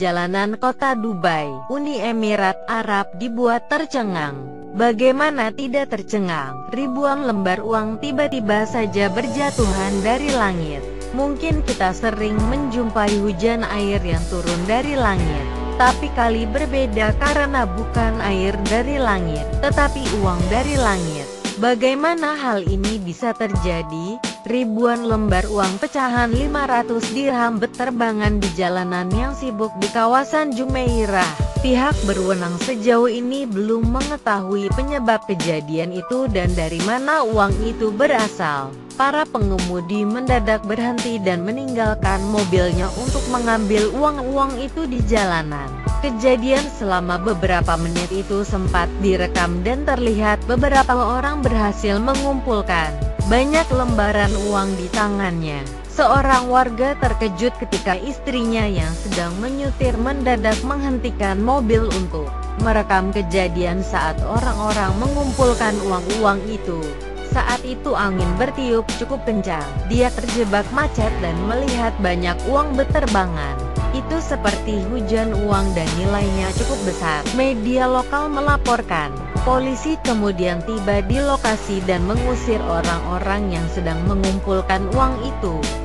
Jalanan kota Dubai, Uni Emirat Arab dibuat tercengang. Bagaimana tidak tercengang? Ribuan lembar uang tiba-tiba saja berjatuhan dari langit. Mungkin kita sering menjumpai hujan air yang turun dari langit. Tapi kali berbeda karena bukan air dari langit, tetapi uang dari langit. Bagaimana hal ini bisa terjadi? Ribuan lembar uang pecahan 500 dirham berterbangan di jalanan yang sibuk di kawasan Jumeirah. Pihak berwenang sejauh ini belum mengetahui penyebab kejadian itu dan dari mana uang itu berasal. Para pengemudi mendadak berhenti dan meninggalkan mobilnya untuk mengambil uang-uang itu di jalanan. Kejadian selama beberapa menit itu sempat direkam dan terlihat beberapa orang berhasil mengumpulkan banyak lembaran uang di tangannya. Seorang warga terkejut ketika istrinya yang sedang menyetir mendadak menghentikan mobil untuk merekam kejadian saat orang-orang mengumpulkan uang-uang itu. Saat itu angin bertiup cukup kencang. Dia terjebak macet dan melihat banyak uang berterbangan. Itu seperti hujan uang dan nilainya cukup besar. Media lokal melaporkan. Polisi kemudian tiba di lokasi dan mengusir orang-orang yang sedang mengumpulkan uang itu.